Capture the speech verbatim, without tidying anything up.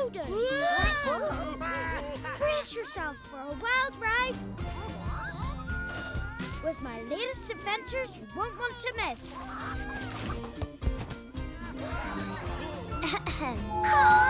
Odo. Brace yourself for a wild ride with my latest adventures you won't want to miss.